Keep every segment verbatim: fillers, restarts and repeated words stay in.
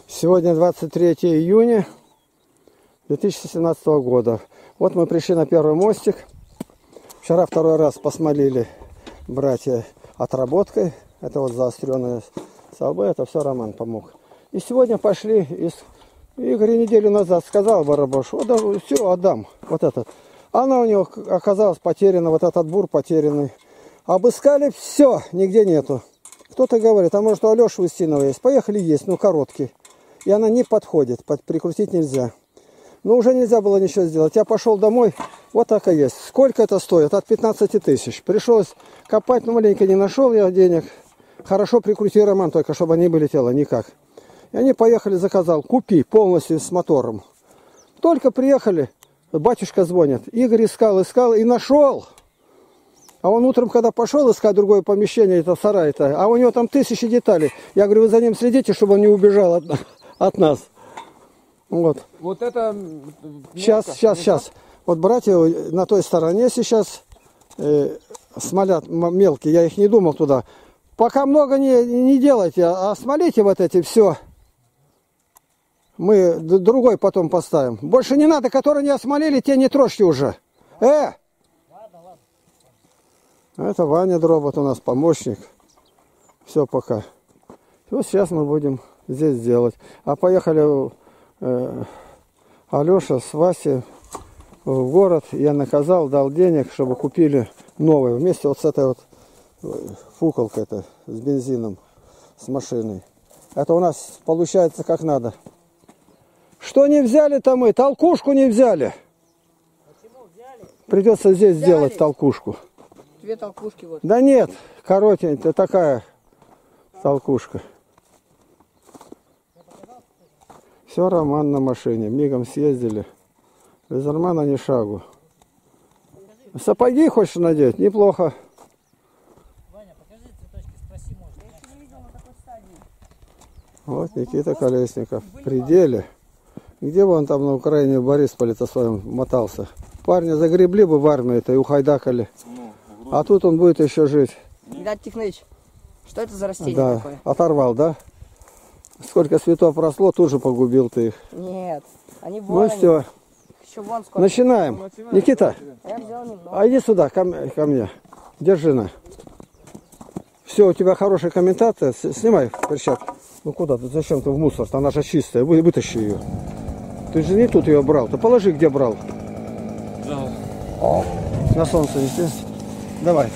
Сегодня двадцать третье июня две тысячи семнадцатого года. Вот мы пришли на первый мостик. Вчера второй раз посмолили братья отработкой. Это вот заостренные столбы. Это все Роман помог. И сегодня пошли из... Игорь неделю назад сказал Барабашу: да, все, отдам. Вот этот. Она у него оказалась потеряна. Вот этот бур потерянный. Обыскали, все, нигде нету. Кто-то говорит: а может у Алеши Устинова есть? Поехали, есть, ну короткий. И она не подходит, прикрутить нельзя. Но уже нельзя было ничего сделать. Я пошел домой, вот так и есть. Сколько это стоит? От пятнадцати тысяч. Пришлось копать, но маленько не нашел я денег. Хорошо прикрутил Роман, только чтобы не вылетело никак. И они поехали, заказал, купи полностью с мотором. Только приехали, батюшка звонит. Игорь искал, искал и нашел. А он утром, когда пошел искать другое помещение, это сарай-то, а у него там тысячи деталей. Я говорю: вы за ним следите, чтобы он не убежал от, от нас. Вот. Вот это... Сейчас, сейчас, сейчас. Вот братья на той стороне сейчас э, смолят мелкие. Я их не думал туда. Пока много не, не делайте, а смолите вот эти все. Мы другой потом поставим. Больше не надо, которые не осмолили, те не трожьте уже. Э! Это Ваня Дробот у нас помощник. Все пока. Вот сейчас мы будем здесь делать. А поехали э, Алеша с Васей в город. Я наказал, дал денег, чтобы купили новые. Вместе вот с этой вот фуколкой -то, с бензином, с машиной. Это у нас получается как надо. Что не взяли-то мы? Толкушку не взяли. Почему взяли? Придется здесь взяли. сделать толкушку. Две толкушки вот. Да нет, коротенькая такая толкушка. Все, Роман на машине. Мигом съездили. Без Романа ни шагу. Сапоги хочешь надеть? Неплохо. Ваня, покажи цветочки, спроси, может. Я еще не видел на такой стадии. Вот Никита Колесников. В пределе. Где бы он там на Украине в Борисполе-то своем мотался? Парня загребли бы в армию-то и ухайдакали. А тут он будет еще жить. Игнат Тихонович, что это за растение да, такое? Оторвал, да? Сколько цветов росло, тут же погубил ты их. Нет, они вон. Ну все. Еще вон сколько. Начинаем. Никита, Я взял немного. а иди сюда, ко, ко мне. Держи на. Все, у тебя хорошая комментация. Снимай перчатку. Ну куда ты? Зачем ты в мусор? Она же чистая. Вы, вытащи ее. Ты же не тут ее брал. Ты положи, где брал. Да. На солнце неси. Давай.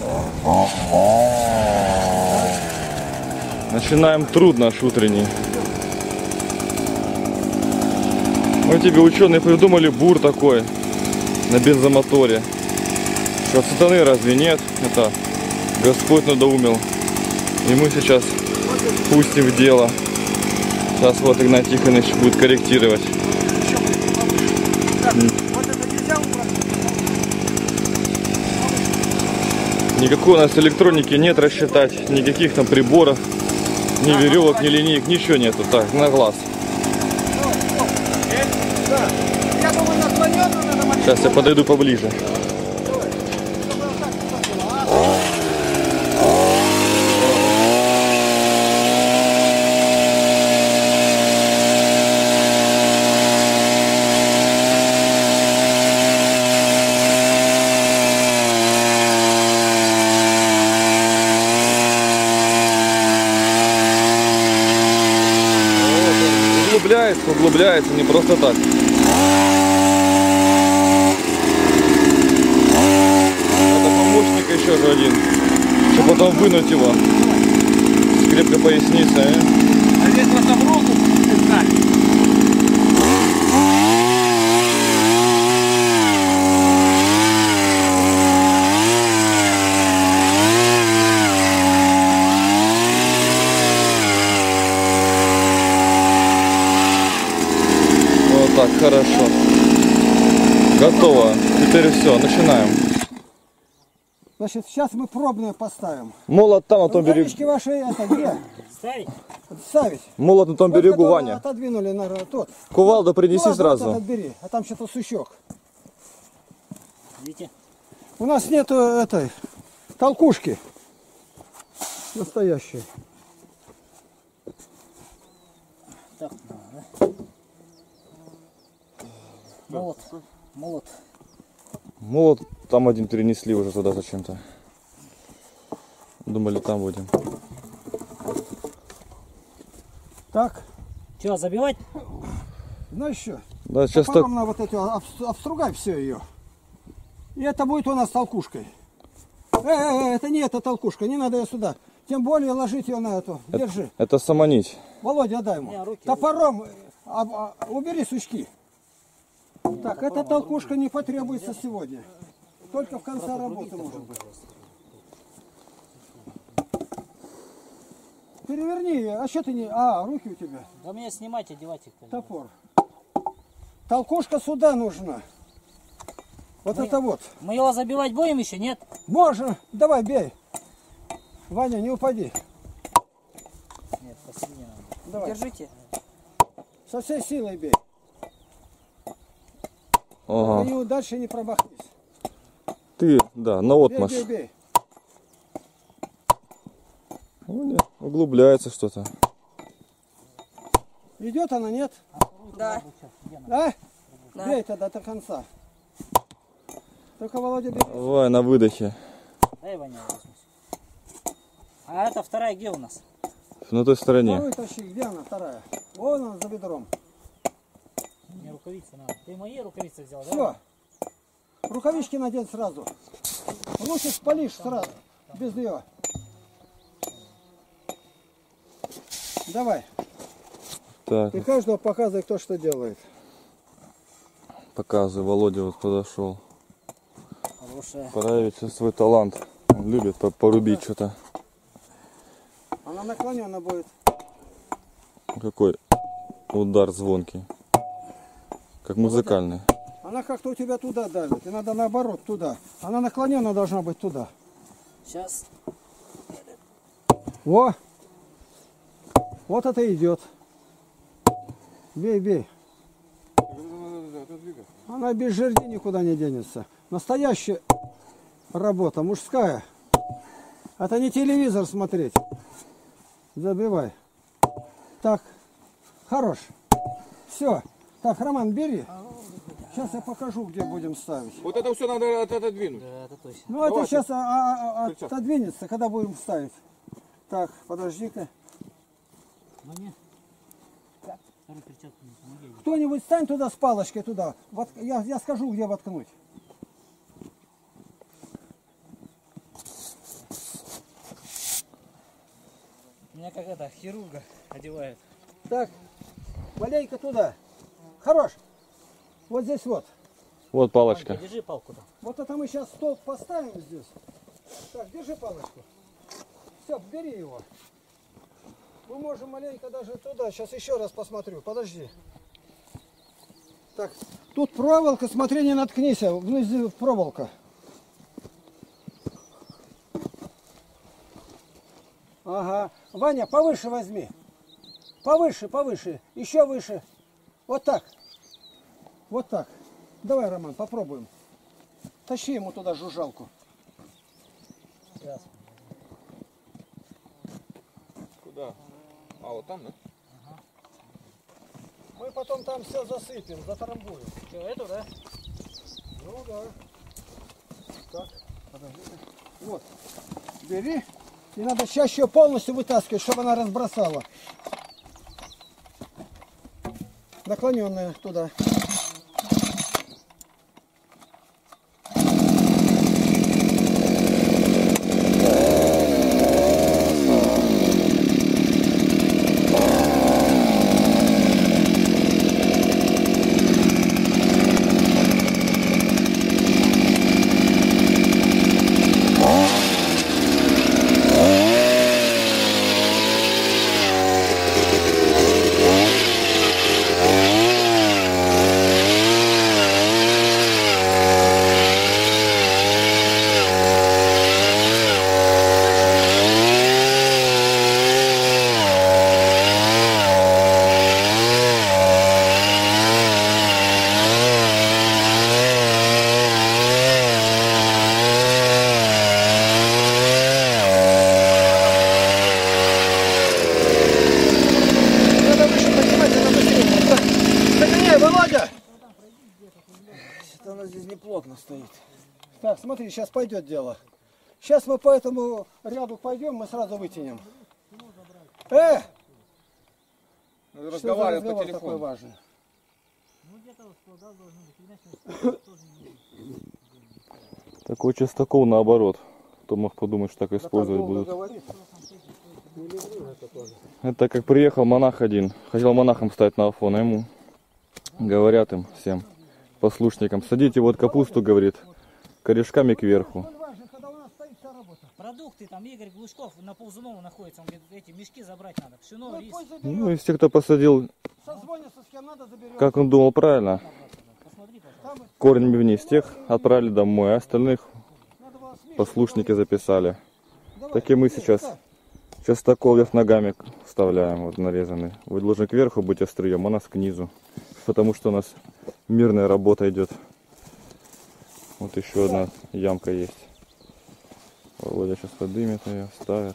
Начинаем труд наш утренний. Мы тебе ученые придумали бур такой на бензомоторе. Что, сатаны разве нет? Это Господь надоумил. И мы сейчас пустим в дело. Сейчас вот Игнат Тихонович будет корректировать. Никакой у нас электроники нет рассчитать, никаких там приборов, ни веревок, ни линеек, ничего нету. Так, на глаз. Сейчас я подойду поближе. Углубляется, углубляется, не просто так. Это помощник еще же один. Чтобы потом вынуть его. Скрепка поясницы. А, а здесь вот там руку искать. Так, хорошо. Готово. Теперь все, начинаем. Значит, сейчас мы пробную поставим. Молот там на том берегу. Рукавички ваши это где? Ставить? Ставить. Молот на том Вот берегу, который Ваня. Отодвинули на тот. Кувалду принеси Ну, ладно, сразу. Вот этот бери, а там что-то сучок. Видите? У нас нету этой толкушки настоящей. Так. да? Молот. Молот. Молот там один перенесли уже туда зачем-то. Думали, там будем. Так, Че, забивать? знаешь что? Да, сейчас так. Потом на вот эти обс- обстругай все ее. И это будет у нас толкушкой. Э, э, э, это не эта толкушка, не надо ее сюда. Тем более ложить ее на эту. Держи. Это самонить. Володя, отдай ему. Не, руки, Топором э, а- а- убери сучки. Так, эта толкушка не потребуется сегодня. Только в конце работы может быть. Переверни ее. А что ты не... А, руки у тебя. Да мне снимать, одевать их. как бы. Топор. Толкушка сюда нужна. Вот Мы- это вот. Мы его забивать будем еще, нет? Можно. Давай, бей. Ваня, не упади. Нет, посильнее надо. Давай. Держите. Со всей силой бей. Ага. И дальше не пробахнись. Ты, да, на Бей, отмашь. бей, бей. Ну, не, углубляется что-то. Идет она, нет? Да. Да? Да. Бей тогда до конца. Только, Володя, бей. Давай на выдохе. Дай, Ваня, возьму. А это вторая где у нас? На той стороне. Вторую тащи. Где она, вторая? Вон она за бедром. Мне рукавицы надо. Ты мои рукавицы взял, да? Все. Рукавички надень сразу. Руки спалишь сразу. Без нее. Давай. Так, И каждого показывай, кто что делает. показывай. Володя вот подошел. Хорошая. Проявить свой талант. Он любит по- порубить что-то. Она наклонена будет. Какой удар звонкий. Как музыкальный. Она как-то у тебя туда давит. И надо наоборот туда. Она наклонена должна быть туда. Сейчас. Во! Вот это идет. Бей, бей. Она без жерди никуда не денется. Настоящая работа, мужская. Это не телевизор смотреть. Забивай. Так, хорош. Все. Так, Роман, бери. Сейчас я покажу, где будем ставить. Вот это все надо от- отодвинуть. Да, это точно. Ну, это Давайте. сейчас а- а- а- Крючок. отодвинется, когда будем ставить. Так, подожди-ка. Мне. Второй перчатку не помоги. Кто-нибудь стань туда с палочкой туда. Вот я, я скажу, где воткнуть. Меня как это, хирурга одевают. Так, валяй-ка туда. Хорош. Вот здесь вот. Вот палочка. Ванька, держи палку там. Вот это мы сейчас столб поставим здесь. Так, держи палочку. Все, бери его. Мы можем маленько даже туда. Сейчас еще раз посмотрю. Подожди. Так, тут проволока, смотри, не наткнись. Внизу проволока. Ага. Ваня, повыше возьми. Повыше, повыше. Еще выше. Вот так. Вот так. Давай, Роман, попробуем. Тащи ему туда жужжалку. Сейчас. Куда? А, вот там, да? Мы потом там все засыпем, затрамбуем. Что, эту, да? Ну да. Так, подожди. Вот. Бери. И надо чаще ее полностью вытаскивать, чтобы она разбросала. Наклоненная туда. она здесь не плотно стоит. Так, смотри, сейчас пойдет дело. Сейчас мы по этому ряду пойдем, мы сразу вытянем. Э! Надо Что за разговаривать по разговор такой телефону. важный? Ну где-то вот складал должен быть. Иначе тоже не будет. Такой частокол наоборот. Кто мог подумать, что так Да так использовать долго будут. говорит. Не люблю это тоже. Это как приехал монах один. Хотел монахом стать на Афон, а ему говорят им всем послушникам: садите вот капусту, говорит, корешками кверху. Столь важно, когда у нас стоит вся работа. Продукты, там Игорь Глушков на Ползунова находится. Он говорит, эти мешки забрать надо. Пшено, Ну, рис. пусть заберет. Ну и все, кто посадил, Созвонится с кем надо, заберет. как он думал правильно, Посмотри, пожалуйста. Там корнями вниз, тех отправили домой, а остальных надо было с Мишей послушники записали. Давай, Так и мы иди, сейчас сюда. частокол вверх ногами вставляем, вот нарезанный. Вы должны кверху быть острием, а у нас к низу. Потому что у нас мирная работа идет. Вот еще одна ямка есть. Володя сейчас подымет ее, ставит.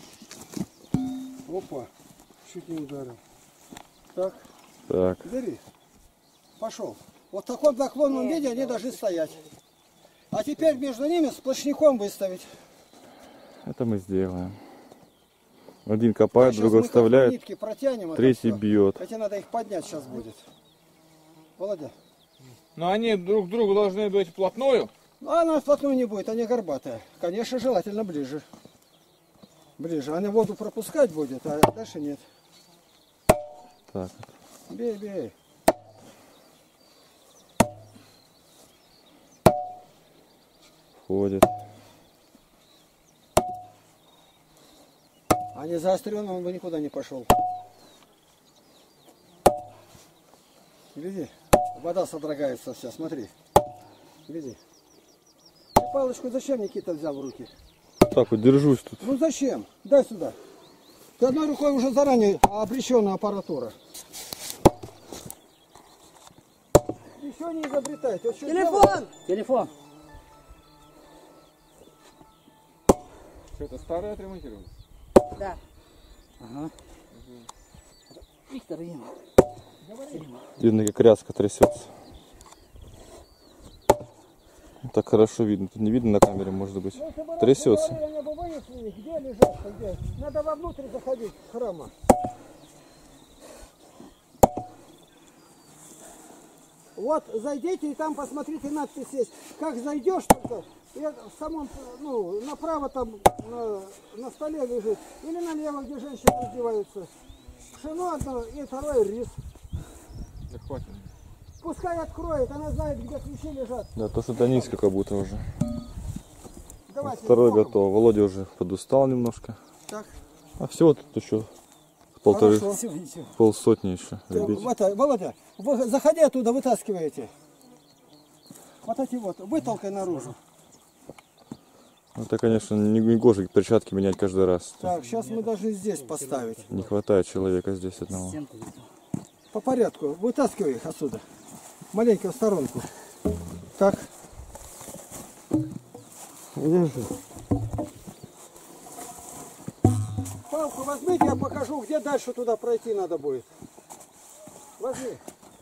Опа, чуть не ударил. Так, Так, бери. Пошел. Вот в таком наклонном виде они должны стоять. А теперь между ними сплошняком выставить. это мы сделаем. Один копает, Сейчас другой мы как вставляет, нитки протянем, это третий всё. бьет. Хотя надо их поднять сейчас будет. Володя. Но они друг к другу должны быть вплотную. Ну, она вплотную не будет, они горбатые. Конечно, желательно ближе. Ближе. Она воду пропускать будет, а дальше нет. Так, Бей, бей. входит. А не заостренным он бы никуда не пошел. Гляди, вода содрогается вся, смотри. Гляди. Ты палочку зачем, Никита, взял в руки? Так вот, держусь тут. Ну зачем? Дай сюда. Ты одной рукой уже заранее обреченная аппаратура. Еще не изобретайте. Вот что Телефон! делать? Телефон. Что это старое отремонтировали? Да. Ага. Виктор, Ирина. Видно, как ряска трясется. Так хорошо видно. Тут не видно на камере, может быть. Если бы Трясется. раньше говорили, они бы вынесли их, где лежат-то, где? Надо вовнутрь заходить храма. Вот зайдите и там посмотрите, надпись есть. Как зайдешь только, и в самом, ну, направо там на, на столе лежит, или налево, где женщины раздеваются. Пшено одно и второе рис. Да хватит. Пускай откроет, она знает, где ключи лежат. Да, то что-то низко как будто уже. Давайте. Второй боком. готов. Володя уже подустал немножко. Так, А всего тут еще полторы, хорошо. Все, все. полсотни еще. Ты, Любить. это, Володя, вы, заходи оттуда, вытаскиваете. Вот эти вот, вытолкай наружу. Это, конечно, не, не гоже перчатки менять каждый раз. Так, сейчас мы должны здесь поставить. Не хватает человека здесь одного. Стенку. По порядку, вытаскивай их отсюда. Маленько в сторонку. Так. Держи. Палку возьмите, я покажу, где дальше туда пройти надо будет. Возьми.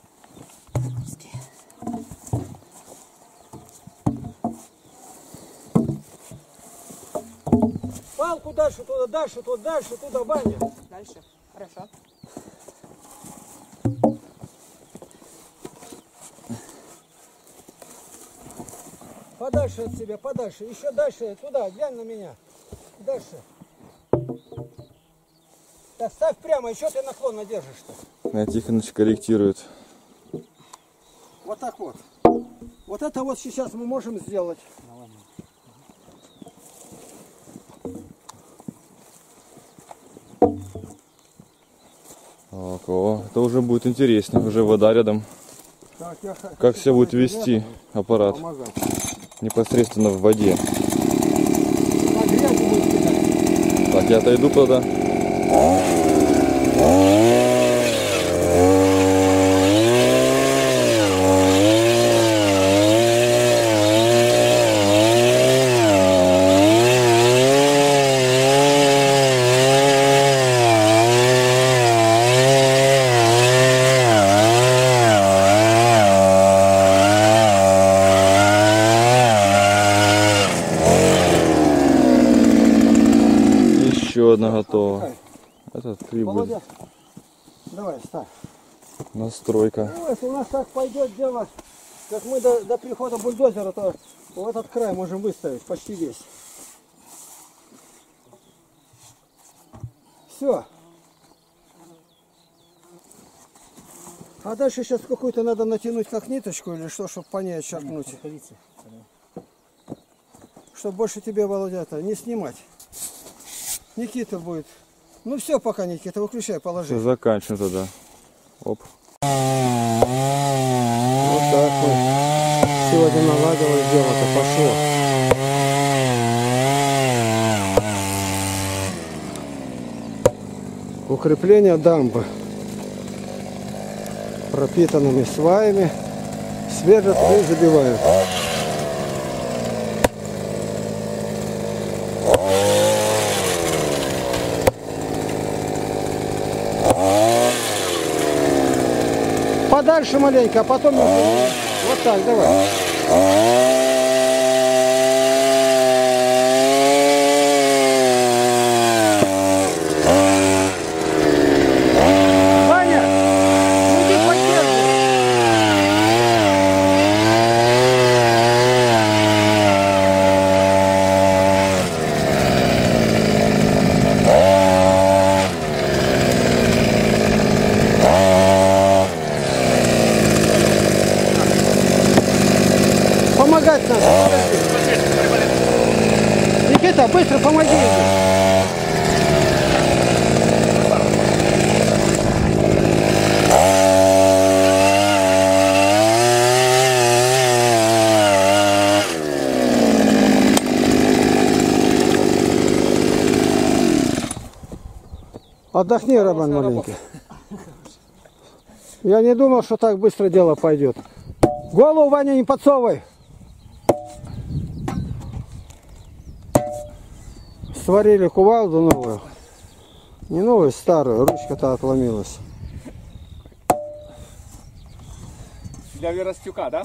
Палку дальше туда, дальше туда, дальше туда, Ваня. Дальше. Хорошо. Подальше от себя, подальше. Еще дальше, туда, глянь на меня. Дальше. Так, ставь прямо, еще ты наклонно держишь-то. На Тихоныч корректирует. Вот так вот. Вот это вот сейчас мы можем сделать. Так, о, это уже будет интереснее. Уже вода рядом. Так, я х- Как хочу себя будет помочь вести ребятам аппарат помогать. непосредственно в воде. Так, грязь будет кидать. Так, я отойду туда. готово. Это прибыль. Володя, давай, ставь. Настройка. Ну, если у нас так пойдет дело, как мы до, до прихода бульдозера, то в этот край можем выставить почти весь. Все. А дальше сейчас какую-то надо натянуть как ниточку или что, чтобы по ней отчеркнуть. Чтобы больше тебе, Володя-то, не снимать. Никита будет. Ну все пока, Никита, выключай, положи. Все, заканчиваем тогда. Оп. Вот так мы сегодня наладилось дело-то, пошло. Укрепление дамбы пропитанными сваями свежат и забивают. Подальше маленько, а потом вот так, давай. Ваня, иди поддержи. Помогать надо. Никита, быстро помоги ему. Отдохни, Роман, маленький. Я не думал, что так быстро дело пойдет. Голову, Ваня, не подсовывай. Сварили кувалду новую. Не новую, старую. Ручка-то отломилась. Для Веростюка, да?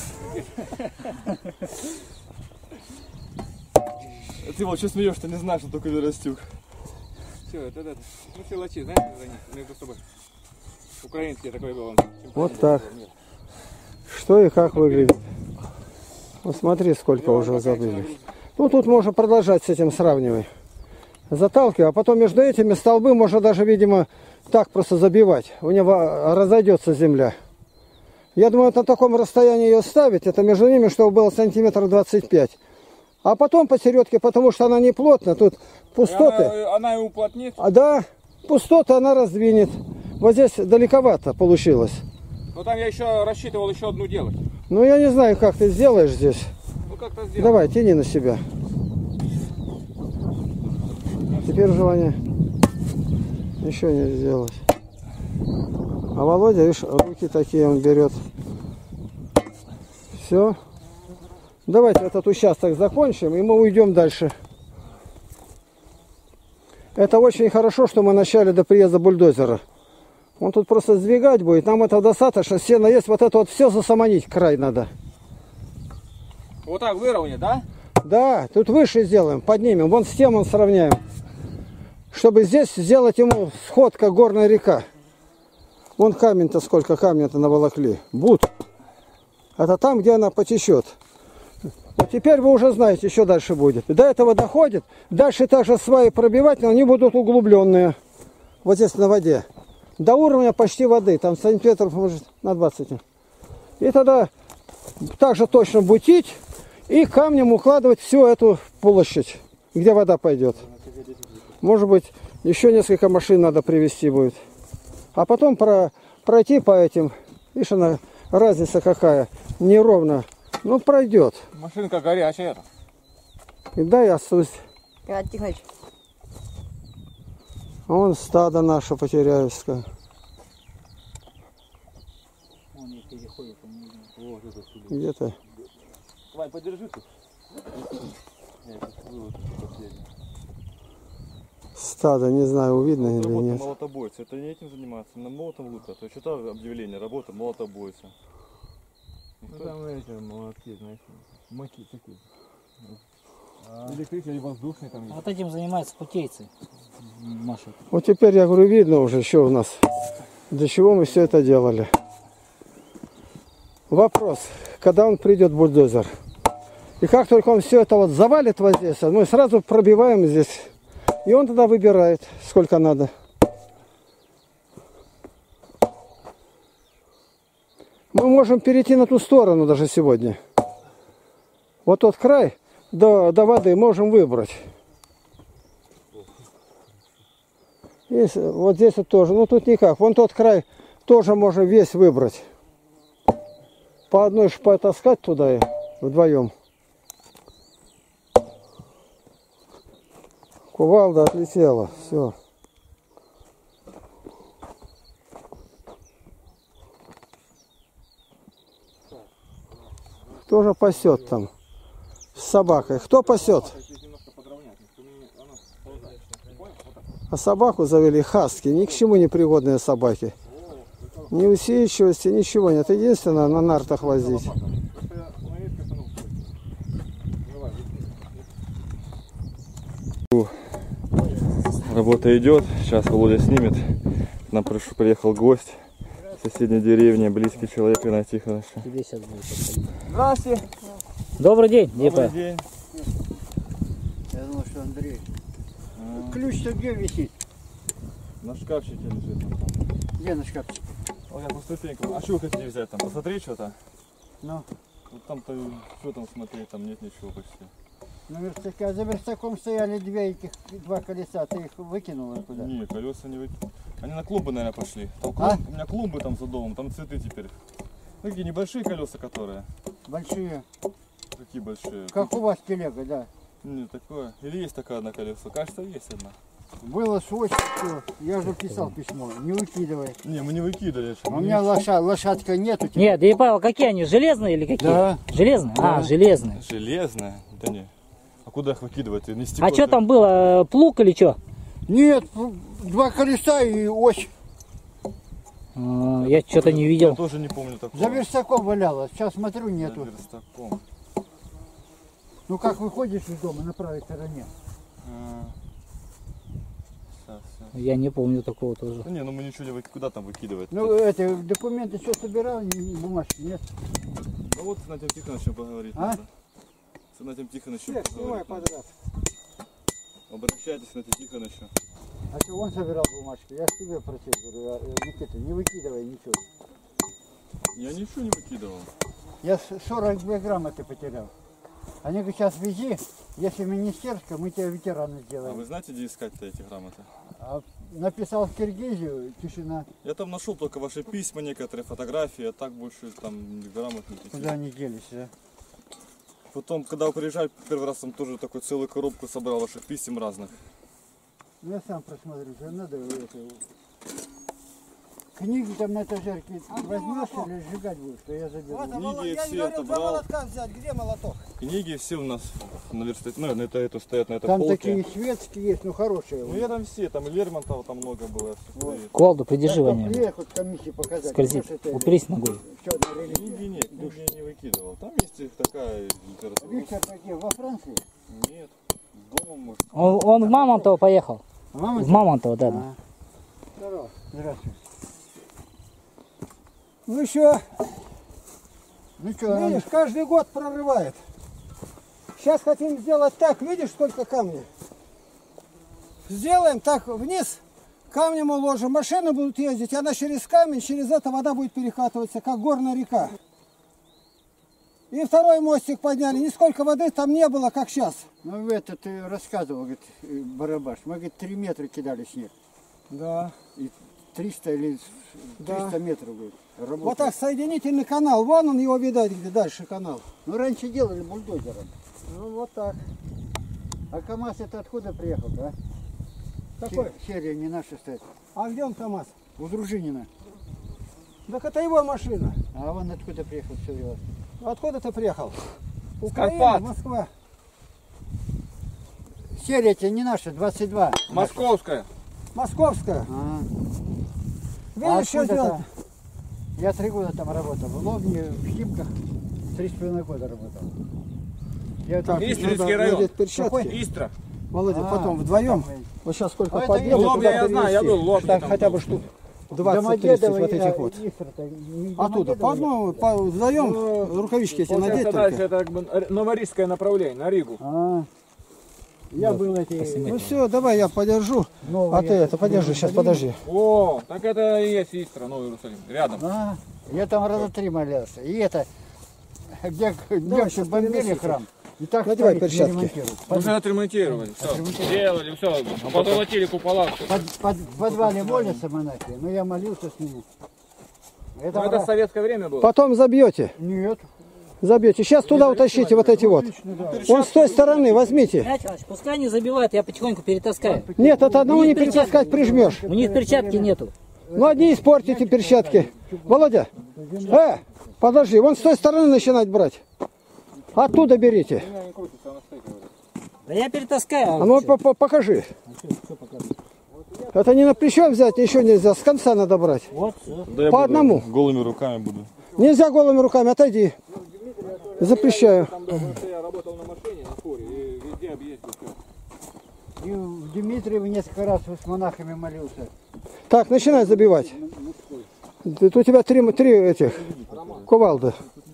Ты вот что смеешься, не знаешь, что только Веростюк. Все, это, это, ну силачи, знаете, между собой. Украинский такой был. Вот так. Что и как выглядит. Ну смотри, сколько уже забыли. Ну тут можно продолжать с этим сравнивать. Заталкивай, а потом между этими столбы можно даже, видимо, так просто забивать. У него разойдется земля. Я думаю, на таком расстоянии ее ставить, это между ними, чтобы было сантиметров двадцать пять. А потом посередке, потому что она не плотная, тут пустоты. Она, она и уплотнит. А да, пустоты она раздвинет. Вот здесь далековато получилось. Но там я еще рассчитывал еще одну делать. Ну я не знаю, как ты сделаешь здесь. Ну как-то сделать. Давай, тяни на себя. Теперь желание еще не сделать. А Володя, видишь, руки такие он берет. Все. Давайте этот участок закончим, и мы уйдем дальше. Это очень хорошо, что мы начали до приезда бульдозера. Он тут просто сдвигать будет. Нам этого достаточно. Сено есть. Вот это вот все засаманить. Край надо. Вот так выровнять, да? Да, тут выше сделаем. Поднимем. Вон с тем он сравняем. Чтобы здесь сделать ему сход, как горная река. Вон камень-то сколько камня-то наволокли. Буд. Это там, где она потечет. Вот теперь вы уже знаете, что дальше будет. До этого доходит. Дальше также сваи пробивать, но они будут углубленные. Вот здесь на воде. До уровня почти воды. Там сантиметров, может, на двадцать. И тогда также точно бутить и камнем укладывать всю эту площадь, где вода пойдет. Может быть, еще несколько машин надо привезти будет. А потом про, пройти по этим. Видишь, она, разница какая. Неровно. Ну, пройдет. Машинка горячая. И дай осусь. Игнат Тихонович. Вон стадо наше Потеряевское. Где-то. Давай, подержи тут. Стадо, не знаю, видно или Работа нет. молотобойца. Это не этим заниматься, на молотом лука. То есть что там объявление, работа молотобойца. Ну там эти молотки, знаешь, маки такие. Электрический или воздушный там есть. Вот этим занимаются путейцы. Машут. Вот теперь, я говорю, видно уже, что у нас, для чего мы все это делали. Вопрос, когда он придет, бульдозер? И как только он все это вот завалит вот здесь, мы сразу пробиваем здесь. И он тогда выбирает, сколько надо. Мы можем перейти на ту сторону даже сегодня. Вот тот край до, до воды можем выбрать. И вот здесь вот тоже. Ну тут никак. Вон тот край тоже можно весь выбрать. По одной же потаскать туда и вдвоем. Кувалда отлетела. Все. Кто же пасет там с собакой? Кто пасет? А собаку завели хаски. Ни к чему не пригодные собаки. Ни усидчивости, ничего нет. Единственное, на нартах возить. Работа идет. Сейчас Володя снимет. К нам пришел, приехал гость в соседней деревне, близкий человек Ивана Тихоновича. Здравствуйте. Добрый день, Добрый Дипа. день. Я думал, что Андрей. Ключ-то где висит? На шкафчике лежит. Где на шкафчике? Вот я по ступенькам. А что вы хотите взять там? Посмотри что-то. Ну, Вот там-то, что там смотреть, там нет ничего почти. на верстаке. А за верстаком стояли две этих, два колеса. Ты их выкинула куда? Не, колеса не выкинули. Они на клумбы, наверное, пошли. Там А? клумб- У меня клумбы там за домом, там цветы теперь. Ну, такие небольшие колеса, которые. Большие. Какие большие. Как у вас телега, да. Не, такое. Или есть такая одна колесо? Кажется, есть одна. Было свойство, всё. Я же писал письмо. Не выкидывай. Не, мы не выкидывали. У меня лоша, лошадка нет у тебя. Нет, да и Павел, какие они? Железные или какие? Да. Железные? А, железные. Железная? Да не. А куда их выкидывать? Не А что там было? Плуг или что? Нет, два колеса и ось. А, я что-то не Я видел. тоже не помню такого. За верстаком валялось. Сейчас смотрю, За нету. верстаком. Ну как выходишь из дома на правой стороне? А. Сейчас, сейчас. Я не помню такого тоже. Да не, ну мы ничего не выкидываем. Куда там выкидывать? Ну это документы что собирал, ни- ни бумажки нет. Ну вот с Игнатием Тихоновичем поговорить А? надо. С Игнатием Тихоновичем поговорить надо. Обращайтесь к Игнатию Тихоновичу. А что он собирал бумажки? Я ж тебе просил, говорю, а, э, Никита, не выкидывай ничего. Я ничего не выкидывал. Я с- сорок две грамоты потерял. Они говорят, сейчас вези, если министерское, мы тебя ветераны А сделаем. вы знаете, где искать-то эти грамоты? А написал в Киргизию, тишина, Я там нашел только ваши письма, некоторые фотографии, а так больше там грамот не куда писал. они делись, да? Потом, когда вы приезжали, первый раз там тоже такую целую коробку собрал ваших писем разных. Ну я сам просмотрю, что надо это. Книги там на этажерке возьмешь или сжигать будешь, что я заберу. Книги все отобрал. взять, где молоток? Книги все у нас на верстате, ну, на это, это стоят на этой Там полке. такие светские есть, ну хорошие. Ну я там все, там и Лермонтова там много было. Вот. Кувалду, придержи Ваня. Приехать комиссии показать. Скользит. Может, это Упрись ногой. еще одна религия. Книги нет, книги я не выкидывал. Там есть их такая литература. Виктор где, во Франции? Нет, дома может. Он, он в Мамонтово поехал. А мама В Мамонтово, да. да. А. Здорово. Здравствуйте. Ну что? Ну что, Видишь, каждый год прорывает. Сейчас хотим сделать так, видишь, сколько камней? Сделаем так вниз, камнем уложим, машины будут ездить, она через камень, через это вода будет перекатываться, как горная река. И второй мостик подняли, нисколько воды там не было, как сейчас. ну это ты рассказывал, говорит, э, Барабаш. Мы, говорит, три метра кидали снег. Да. И триста или триста Да. метров, говорит, работали. Вот так соединительный канал, вон он его видать, где дальше канал. Ну раньше делали бульдозером. Ну вот так. А КамАЗ это откуда приехал, да? Какой? Серия не наша стоит. А где он КамАЗ? У Дружинина. Так это его машина. А он откуда приехал, все ясно. Откуда ты приехал? Украина, Карпат. Москва. Серия это не наша, двадцать два. Московская. Московская. А, Видишь, что откуда сделать? там? Я три года там работал. В Лобне, в Химках три с половиной года работал. Я Так, Истринский надо район. надеть перчатки. Истра. Володя, А, потом вдвоем. там, Вот сейчас сколько А это подъедет, Лобня, туда я знаю, я перевести. был, Лобня Так, там хотя был. бы штук двадцать-тридцать вот этих вот. Оттуда, по одному, по вдвоем, рукавички эти надеть Получается, дальше только. это как бы новорижское направление, на Ригу. А, я был эти Ну все, давай я подержу. А ты это подержи, сейчас подожди. О, так это и есть Истра, Новый Иерусалим. Рядом. А, я там раза три молился. И это, где немцы сейчас бомбили переносите. храм. И так Надевай стоит, перчатки. не ремонтируют. Уже отремонтировали, все. Отремонтировали. Сделали, все. А потолотили купола. всё. Под, под, в подвале молятся монахи, но я молился с ними. Это, Ну, это в советское время было. Потом забьете. Нет. Забьете. Сейчас туда утащите вот эти вот. Вон с той стороны возьмите. Знаете, Иваныч, пускай не забивают, я потихоньку перетаскаю. Нет, это одного не перетаскать, прижмешь. У них перчатки нету. Ну одни испортите перчатки. Володя, э, подожди, вон с той стороны начинать брать. Оттуда берите. Да я перетаскаю. А ну по- по- покажи. Это не на плечо взять, ничего нельзя, с конца надо брать. Вот, все. Да я По буду одному. голыми руками буду. Нельзя голыми руками, отойди. Запрещаю. Там, да, потому что я работал на машине, на фуре, и везде объездил все. И в Дмитриеве несколько раз с монахами молился. Так, начинай забивать. Тут у тебя три, три этих кувалды.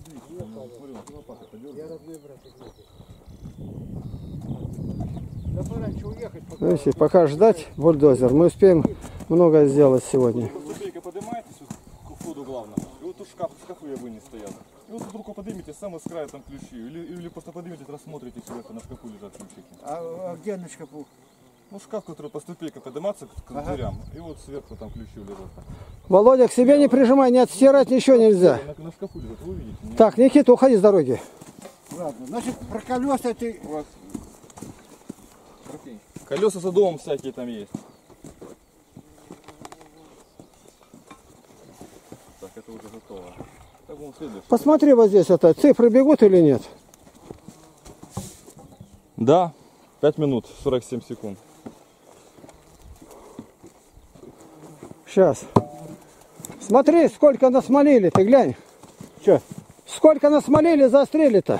Да пораньше уехать, пока. Видите, пока ждать бульдозер, мы успеем многое сделать сегодня. Ступенька поднимаетесь вот к входу главного, и вот тут шкаф, шкафы я вынес стоят. И вот тут руку поднимите, самый с края там ключи. Или, или просто поднимите, рассмотрите сверху, на шкафу лежат ключики. А, а где на шкафу? Ну шкаф, который по ступенькам подниматься к, к дверям, и вот сверху там ключи лежат. Володя, к себе не прижимай, не отстирать ничего нельзя. На, на шкафу лежат, вы увидите. не? Так, Никита, уходи с дороги. Ладно, значит, про колеса ты... У вас колеса за домом всякие там есть. Так, это уже готово. Так, вон следующий. Посмотри вот здесь, это цифры бегут или нет? Да, пять минут, сорок семь секунд. Сейчас. Смотри, сколько насмолили, ты глянь. Че? Сколько насмолили, заострили-то.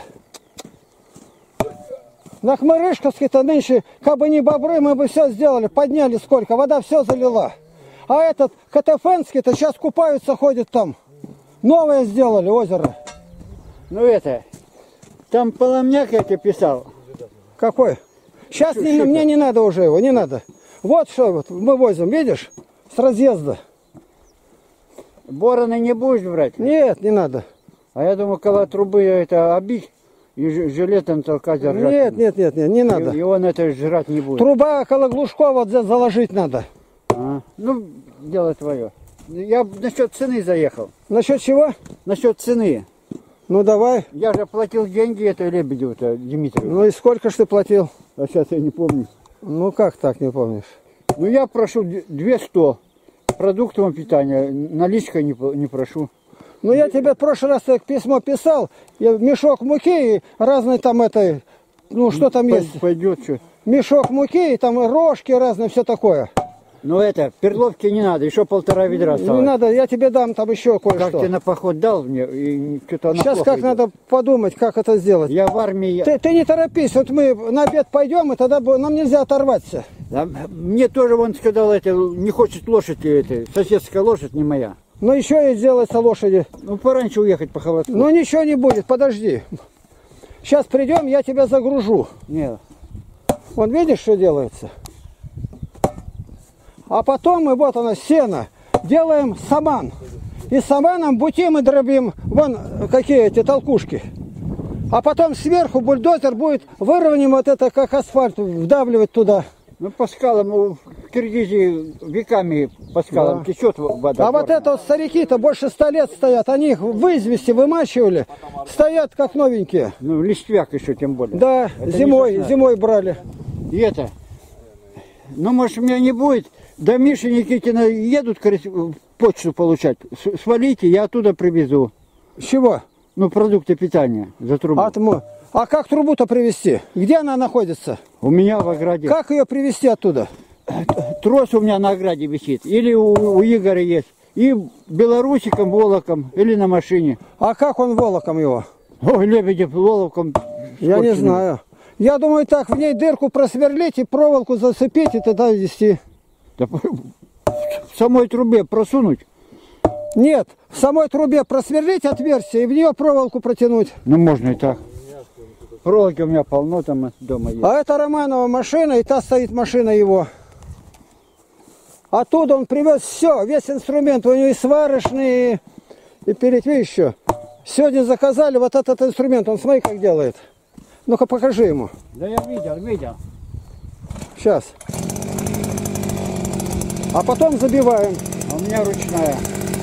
На Хмырышковске-то нынче, как бы не бобры, мы бы все сделали, подняли сколько, вода все залила. А этот Катафенский-то сейчас купаются, ходят там. Новое сделали озеро. Ну это, там Поломняк я тебе писал. Какой? Сейчас не, что мне это? не надо уже его, не надо. Вот что вот мы возим, видишь, с разъезда. Бороны не будешь брать? Нет, не надо. А я думаю, коло трубы это обить и ж- жилетом толкать держать. Нет, нет, нет, нет, не надо. И, и он это жрать не будет. Труба около Глушкова за- заложить надо. А, ну, дело твое. Я насчет цены заехал. Насчет чего? Насчет цены. Ну давай. Я же платил деньги этой Лебедеву-то, Дмитрию. Ну и сколько ж ты платил? А сейчас я не помню. Ну как так, не помнишь? Ну я прошу двести продуктов питания. Наличкой не, по- не прошу. Ну я тебе в прошлый раз так письмо писал, я мешок муки и разные там это, ну что там Пой- есть? Пойдет что. Мешок муки и там и рожки разные, все такое. Ну это, перловки не надо, еще полтора ведра Не осталось. надо, я тебе дам там еще Как кое-что. ты на поход дал мне, и что-то она Сейчас плохо как идет. надо подумать, как это сделать. Я в армии... Ты, ты не торопись, вот мы на обед пойдем, и тогда бу- нам нельзя оторваться. Да, мне тоже он сказал, это не хочет лошадь, это, соседская лошадь, не моя. Но еще и делается лошади. Ну пораньше уехать по холодку. Ну ничего не будет, подожди. Сейчас придем, я тебя загружу. Нет. Вон видишь, что делается? А потом мы, вот оно, сено, делаем саман. И саманом бутим и дробим, вон какие эти толкушки. А потом сверху бульдозер будет выровнять вот это, как асфальт, вдавливать туда. Ну по скалам, ну, в Киргизии веками по скалам Да. течет вода. А вот это вот старики-то больше ста лет стоят, они их в извести вымачивали, стоят как новенькие. Ну листвяк еще тем более. Да, Это зимой, не знаю. зимой брали. И это, ну может меня не будет, до Миши Никитина едут корреспо- почту получать, С- свалите, я оттуда привезу. С чего? Ну продукты питания за трубу. А, тому- а как трубу-то привезти? Где она находится? У меня в ограде. Как ее привезти оттуда? Трос у меня на ограде висит, или у, у Игоря есть, и белорусиком, волоком, или на машине. А как он волоком его? Ой, Лебедев волоком Я не Сколько знаю. Я думаю, так в ней дырку просверлить и проволоку зацепить и тогда вести. Да, в самой трубе просунуть? Нет, в самой трубе просверлить отверстие и в нее проволоку протянуть. Ну можно и так. Проволоки у меня полно там дома есть. А это Романова машина, и та стоит машина его. Оттуда он привез все, весь инструмент, у него и сварочный, и перед, видишь, еще. Сегодня заказали вот этот инструмент, он смотри, как делает. Ну-ка покажи ему. Да я видел, видел. Сейчас. А потом забиваем. А у меня ручная.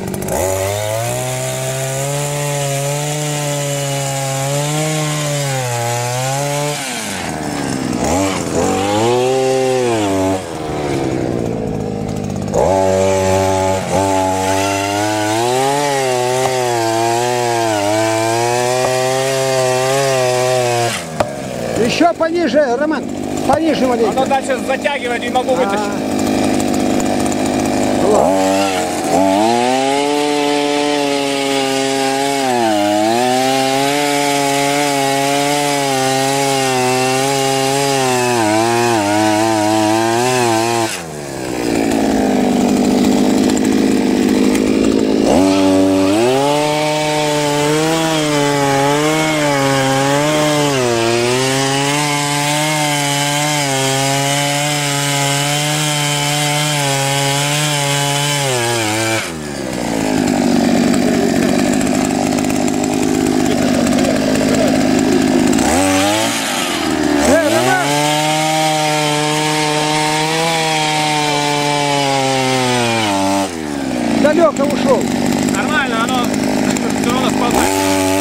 Еще пониже, Роман, пониже маленько. Оно дальше затягивает, не могу вытащить. Далеко ушел. Нормально, оно все равно спадает.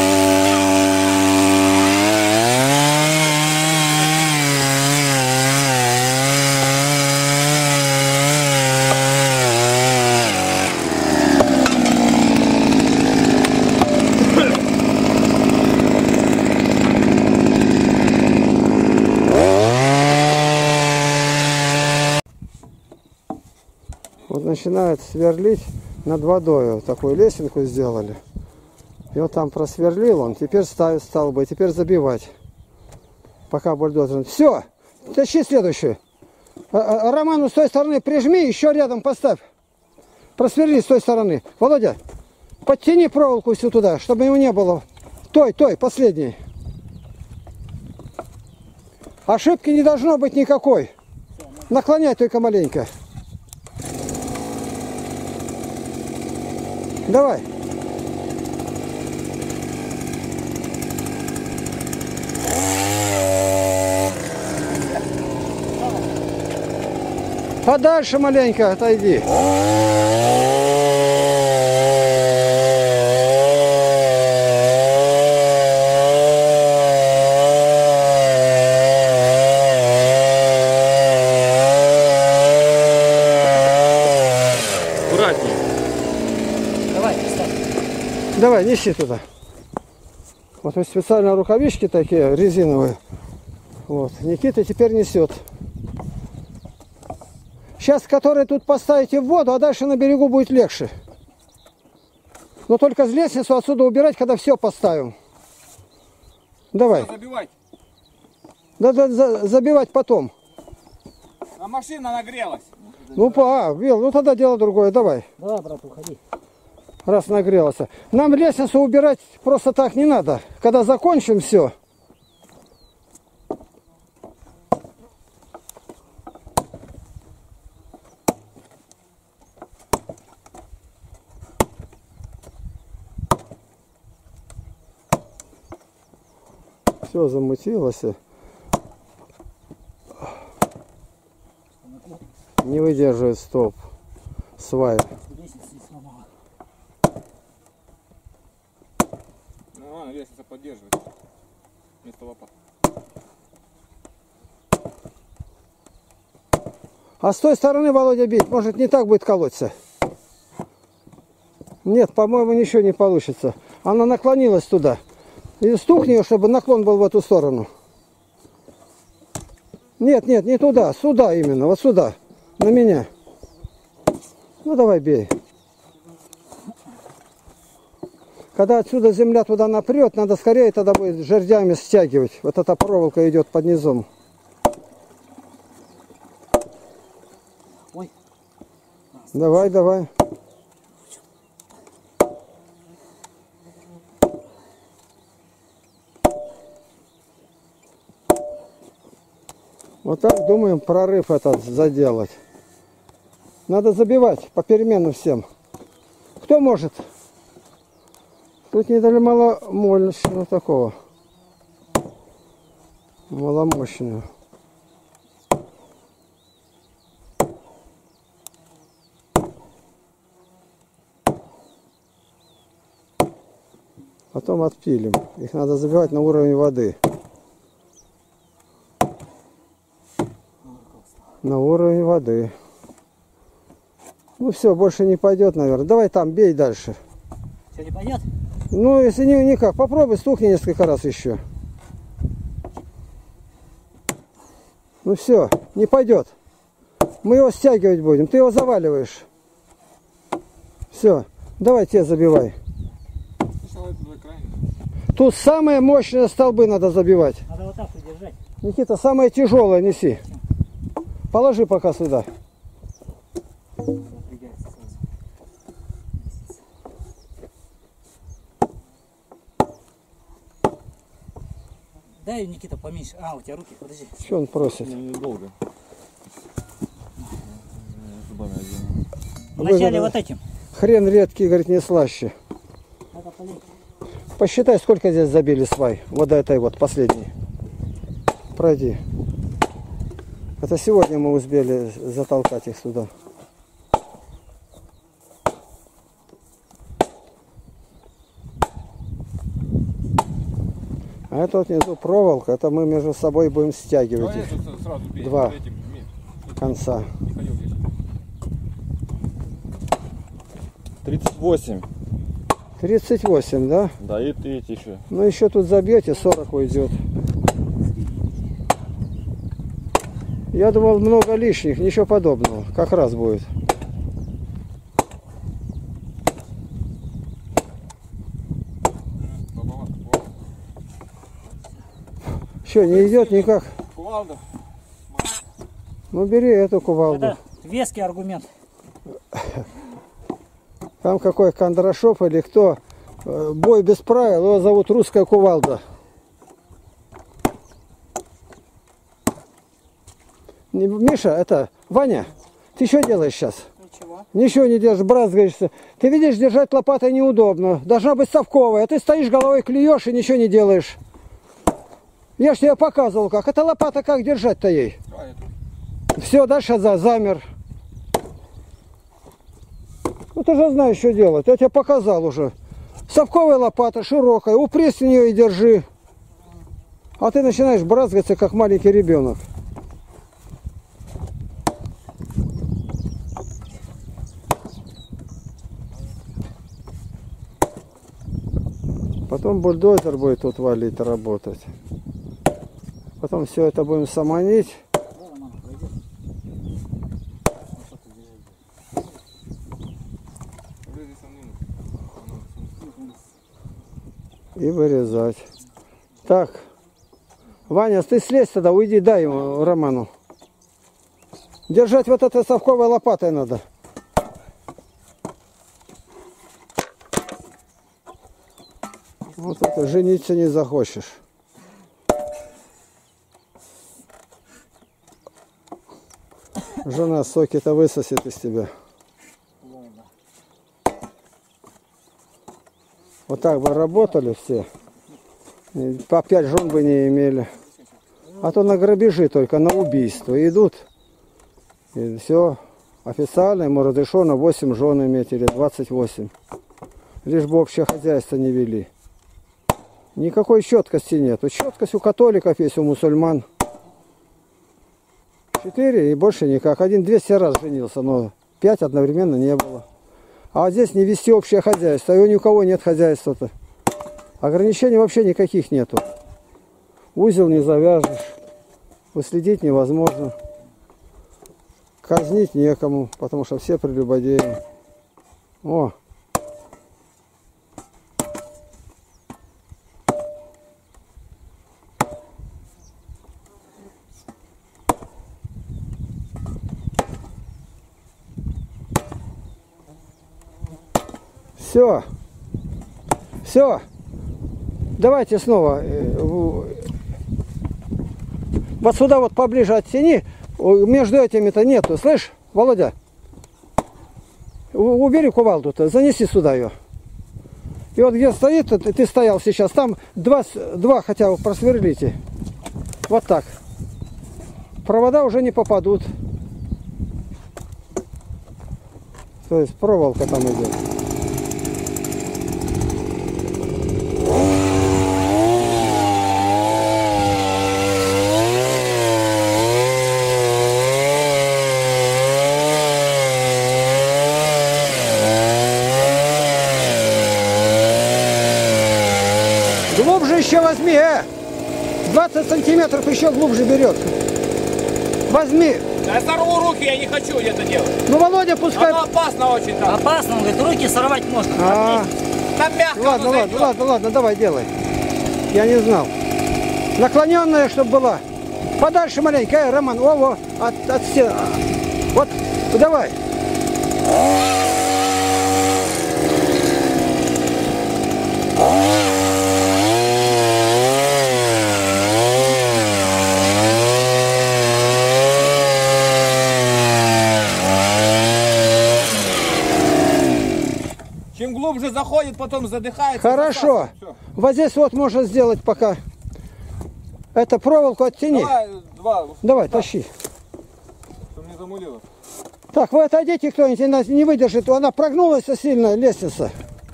Вот начинает сверлить над водой. Вот такую лесенку сделали. И вот там просверлил он. Теперь ставит столбы. Теперь забивать. Пока бульдозер. Все. Тащи следующую. А, а, Роману с той стороны прижми. Еще рядом поставь. Просверли с той стороны. Володя, подтяни проволоку всю туда, чтобы его не было. Той, той, последней. Ошибки не должно быть никакой. Наклонять только маленько. Давай. Подальше маленько отойди. Аккуратнее. Давай, ставь. Давай, неси туда. Вот есть специальные рукавички такие, резиновые. Вот. Никита теперь несет. Сейчас, который тут поставите в воду, а дальше на берегу будет легче. Но только с лестницу отсюда убирать, когда все поставим. Давай. Забивать. Да, да, за, забивать потом. А машина нагрелась. Ну, по, а, Вил, ну тогда дело другое, давай. Давай, брат, уходи. Раз нагрелся. Нам лестницу убирать просто так не надо. Когда закончим все. Все замутилось. Не выдерживает стоп. Свай. Лестница не сломала. Ну ладно, лестница поддерживает. Вместо лопат. А с той стороны, Володя, бить, может, не так будет колоться? Нет, по-моему, ничего не получится. Она наклонилась туда. И стукни ее, чтобы наклон был в эту сторону. Нет, нет, не туда, сюда именно, вот сюда, на меня. Ну, давай бей. Когда отсюда земля туда напрет, надо скорее тогда будет жердями стягивать. Вот эта проволока идет под низом. Ой. Давай, давай. Вот так думаем прорыв этот заделать. Надо забивать попеременно всем. Кто может? Тут не дали маломощного такого. Маломощного. Потом отпилим. Их надо забивать на уровень воды. На уровень воды. Ну все, больше не пойдет, наверное. Давай там, бей дальше. Все не пойдет? Ну, если не, никак, попробуй, стукни несколько раз еще. Ну все, не пойдет. Мы его стягивать будем. Ты его заваливаешь. Все, давай те забивай. Тут самые мощные столбы надо забивать. Надо вот так придержать. Никита, самое тяжелое неси. Положи пока сюда. Дай, Никита, поменьше. А, у тебя руки, подожди. Что он просит? Недолго. Вначале вот этим. Хрен редкий, говорит, не слаще. Надо полить. Посчитай, сколько здесь забили свай. Вот до этой вот последней. Пройди. Это сегодня мы успели затолкать их сюда. А это вот внизу проволока. Это мы между собой будем стягивать их. Два конца. тридцать восемь. тридцать восемь, да? Да, и ты эти еще. Ну еще тут забьете, сорок уйдет. Я думал, много лишних, ничего подобного. Как раз будет. Что, не идет никак? Кувалда. Ну бери эту кувалду. Это веский аргумент. Там какой Кондрашов или кто. Бой без правил, его зовут русская кувалда. Миша, это, Ваня, ты что делаешь сейчас? Ничего. Ничего не держишь, брызгаешься. Ты видишь, держать лопатой неудобно. Должна быть совковая. А ты стоишь, головой клюешь и ничего не делаешь. Я ж тебе показывал как. Это лопата как держать-то ей? Все, дальше за, замер. Ну ты же знаешь, что делать. Я тебе показал уже. Совковая лопата, широкая. Упрись в нее и держи. А ты начинаешь брызгаться, как маленький ребенок. Потом бульдозер будет тут валить, работать. Потом все это будем саманить. И вырезать. Так. Ваня, ты слезь тогда, уйди, дай ему, Роману. Держать вот этой совковой лопатой надо. Вот это жениться не захочешь. Жена соки-то высосет из тебя. Вот так бы работали все. По пять жен бы не имели. А то на грабежи только, на убийство идут. И все. Официально ему разрешено восемь жен иметь или двадцать восемь. Лишь бы общее хозяйство не вели. Никакой четкости нет. Четкость у католиков есть, у мусульман. Четыре и больше никак. Один двести раз женился, но пять одновременно не было. А вот здесь не вести общее хозяйство. И ни у кого нет хозяйства-то. Ограничений вообще никаких нету. Узел не завяжешь. Уследить невозможно. Казнить некому, потому что все прелюбодеи. О! Все. Все. Давайте снова. Вот сюда вот поближе оттяни. Между этими-то нету. Слышь, Володя? Убери кувалду-то, занеси сюда ее. И вот где стоит, ты стоял сейчас, там два, два хотя бы просверлите. Вот так. Провода уже не попадут. То есть проволока там идет. Глубже еще возьми, э! двадцать сантиметров еще глубже берет. Возьми. Да я сорву руки, я не хочу это делать. Ну, Володя, пускай... Оно опасно очень там. Опасно, он говорит, руки сорвать можно. А, Там мягко ладно, оно ладно, зайдет. ладно, ладно, давай, делай. Я не знал. Наклоненная, чтобы была. Подальше маленько, э, Роман, о, во, от, от стены. Вот, давай. Чем глубже заходит, потом задыхается. Хорошо. Всё. Вот здесь вот можно сделать пока. Это проволоку оттяни. Давай, два. Давай, тащи. Чтобы не замулило. Так, вы отойдите кто-нибудь, иначе не выдержит. Она прогнулась сильно, лестница.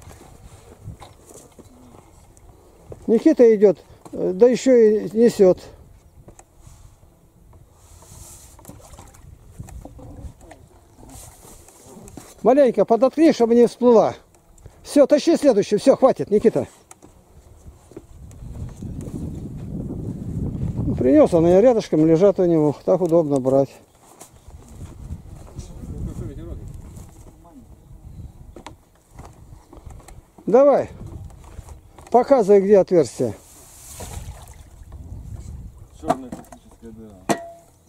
Никита идет, да еще и несет. Маленько подоткни, чтобы не всплыла. Все, тащи следующий. Все, хватит, Никита. Ну, принес, они рядышком лежат у него. Так удобно брать. Давай. Показывай, где отверстие. Черная техническая дыра.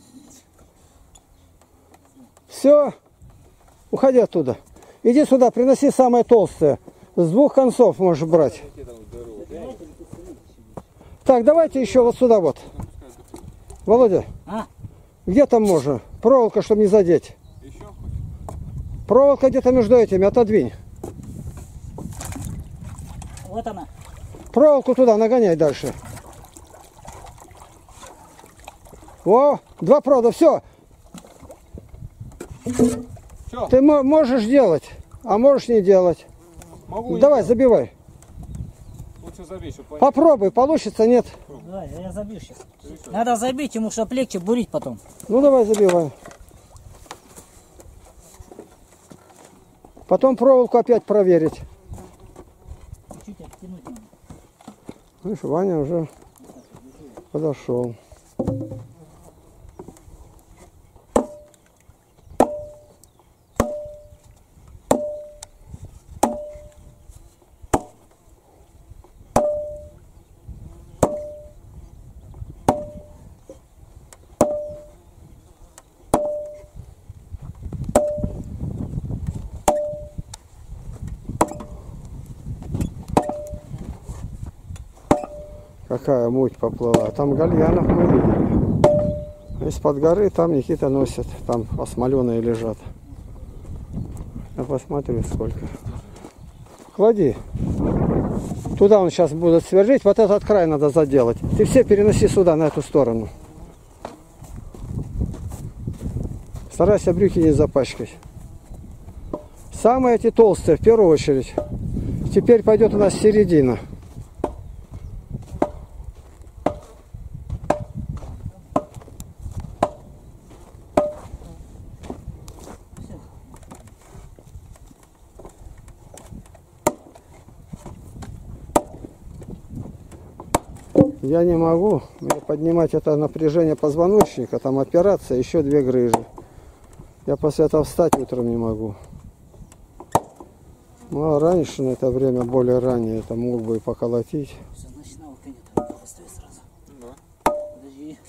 Все. Уходи оттуда. Иди сюда, приноси самое толстое. С двух концов можешь брать. Так, давайте еще вот сюда вот. Володя, А? где там можно? Проволока, чтобы не задеть. Еще? Проволока где-то между этими, отодвинь. Вот она. Проволоку туда, нагоняй дальше. О, два провода, все. Все, Ты мо- можешь делать, а можешь не делать. могу. не Давай, делать. забивай. Лучше забей, чтобы понять. Попробуй, получится, нет. Давай, я забью сейчас. Надо забить ему, чтобы легче бурить потом. Ну давай, забивай. Потом проволоку опять проверить. Чуть оттянуть надо. Видишь, Ваня уже подошел. Какая муть поплыла. Там гальянов мы видели. Из-под горы там Никита носит. Там осмоленные лежат. Я посмотрю сколько. Клади. Туда он сейчас будет сверлить. Вот этот край надо заделать. Ты все переноси сюда, на эту сторону. Старайся брюки не запачкать. Самые эти толстые в первую очередь. Теперь пойдет у нас середина. Я не могу мне поднимать это напряжение позвоночника, там операция, еще две грыжи. Я после этого встать утром не могу. Ну а раньше, на это время, более ранее, это мог бы и поколотить. Все, значит, навыка нет. Надо быстрее сразу. Да. Подожди.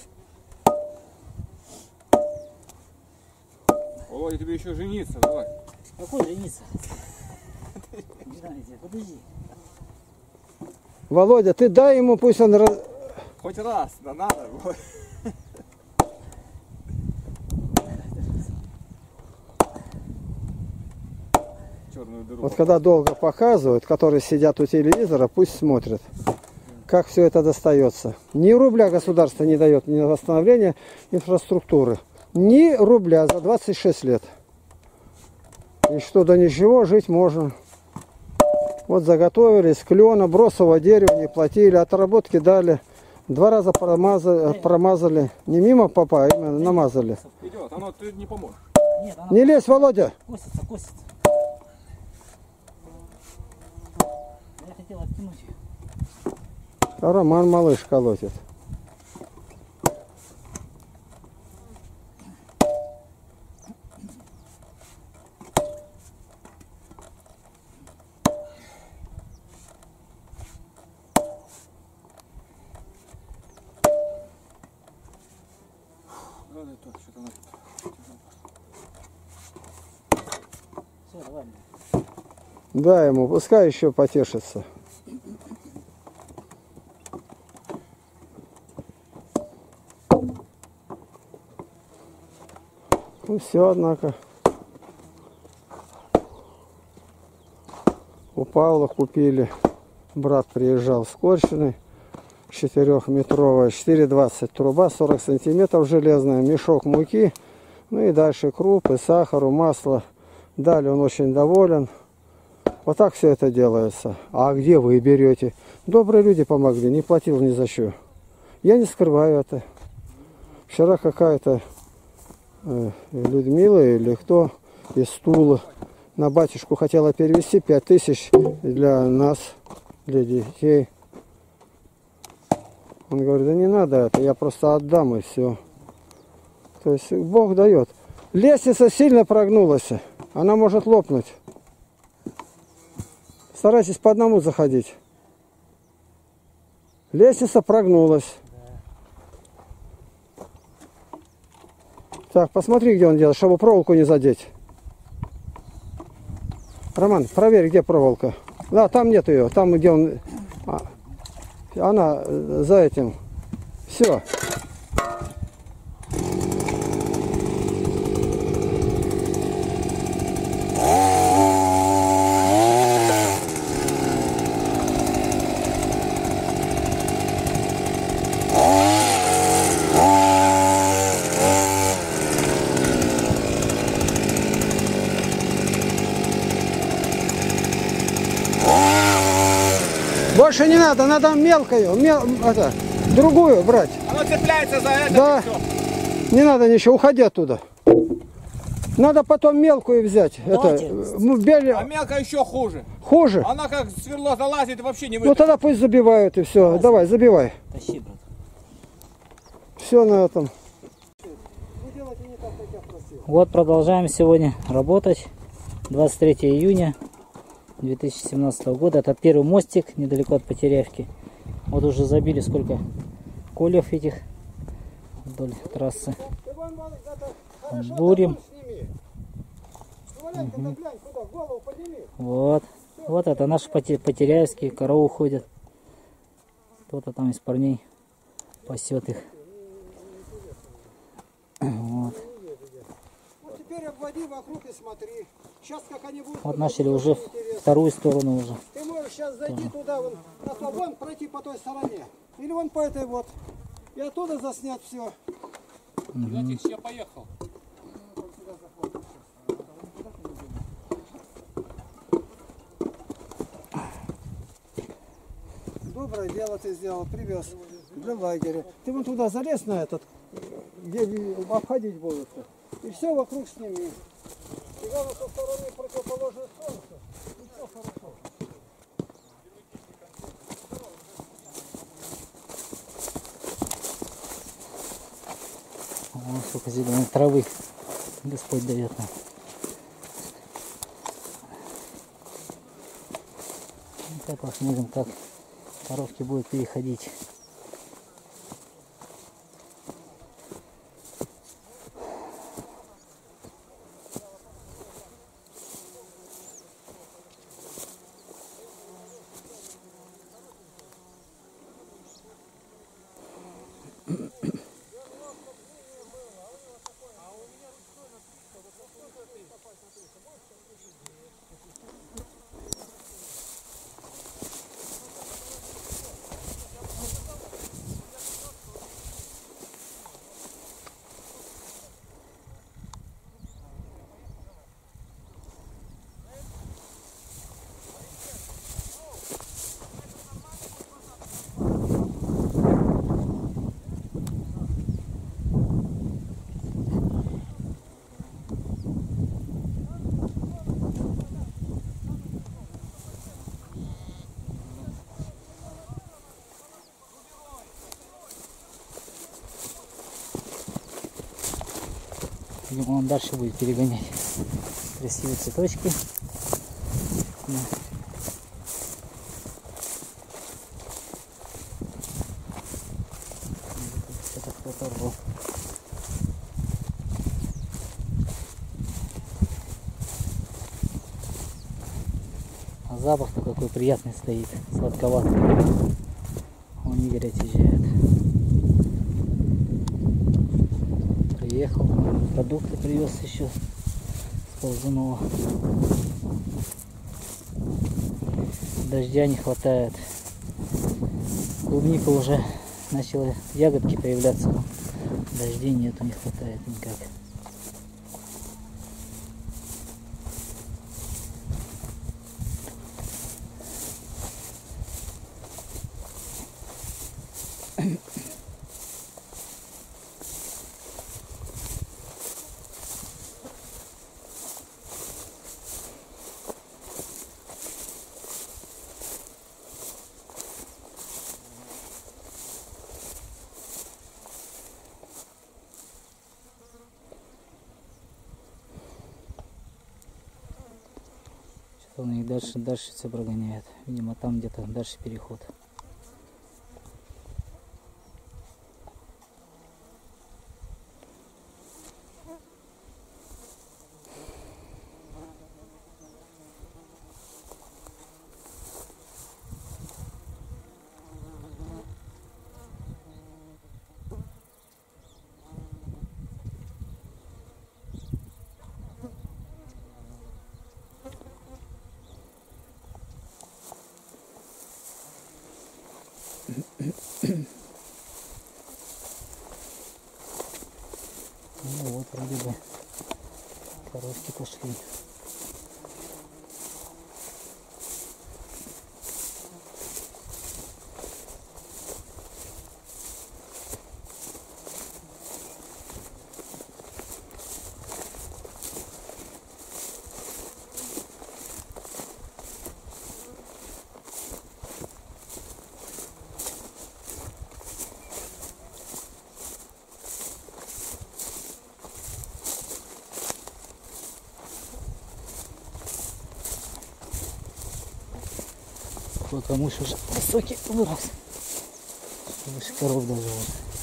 Володя, тебе еще жениться, давай. Какой жениться? Знаете, подожди. Володя, ты дай ему, пусть он... раз- Хоть раз, да надо. Черную дыру. Вот когда долго показывают, которые сидят у телевизора, пусть смотрят, как все это достается. Ни рубля государство не дает ни на восстановление инфраструктуры. Ни рубля за двадцать шесть лет. И что до ничего жить можно. Вот заготовили из клена, бросового дерева не платили, отработки дали. Два раза промазали, промазали. Не мимо попа, а именно намазали. Идет, оно ты не поможешь. Нет, она Не лезь, Володя! косится, косится. Я хотел оттянуть ее. А Роман малыш колотит. Надо тут что-то надо. Все, давай. Дай ему, пускай еще потешится. Ну все, однако. У Павла купили. Брат приезжал с Корщины. Четырехметровая, четыре двадцать труба, сорок сантиметров железная, мешок муки. Ну и дальше крупы, сахару, масло. Далее он очень доволен. Вот так все это делается. А где вы берете? Добрые люди помогли, не платил ни за что. Я не скрываю это. Вчера какая-то э, Людмила или кто из Тулы на батюшку хотела перевести пять тысяч для нас, для детей. Он говорит, да не надо это, я просто отдам и все. То есть Бог дает. Лестница сильно прогнулась, она может лопнуть. Старайтесь по одному заходить. Лестница прогнулась. Так, посмотри, где он делает, чтобы проволоку не задеть. Роман, проверь, где проволока. Да, там нет ее, там, где он... Она за этим. Все. Больше не надо, надо мелкую, мел, это, другую брать. Оно цепляется за это. Да, не надо ничего, уходи оттуда. Надо потом мелкую взять. Давайте. Это, ну, бели... А мелкая еще хуже. Хуже? Она как сверло залазит и вообще не Ну вытащит. тогда пусть забивают и все. Давай, забивай. Тащи, брат. Все на этом. Вот продолжаем сегодня работать. двадцать третьего июня две тысячи семнадцатого года. Это первый мостик недалеко от Потеряевки. Вот уже забили сколько колев этих вдоль трассы. Бурим. Угу. Вот. Вот это наши Потеряевские, коровы уходят. Кто-то там из парней пасет их. Вот. Теперь обводи вокруг и смотри. Сейчас как они будут. Вот начали уже вторую сторону уже. Ты можешь сейчас зайти туда, вон, на то, вон пройти по той стороне. Или вон по этой вот. И оттуда заснять все. Значит, я поехал. Доброе дело ты сделал, привез для лагеря. Ты вон туда залез на этот, где обходить будут. И все вокруг сними. И главное, со стороны противоположной солнца. И все хорошо. Вон сколько зеленой травы Господь дает нам. Так посмотрим, как коровки будут переходить. Видимо, он дальше будет перегонять. Красивые цветочки. Да. Это кто-то рвал. А запах-то какой приятный стоит, сладковатый. Он Игорь отъезжает. Приехал, продукты привез еще с Ползунова. Дождя не хватает. Клубника уже начала ягодки появляться, но дождей нету, не хватает никак. Он их дальше, дальше все прогоняет. Видимо, там где-то дальше переход. Ну вот, вроде бы коровки пошли. Вот камыш уже высокий вырос. Выше коров даже вот.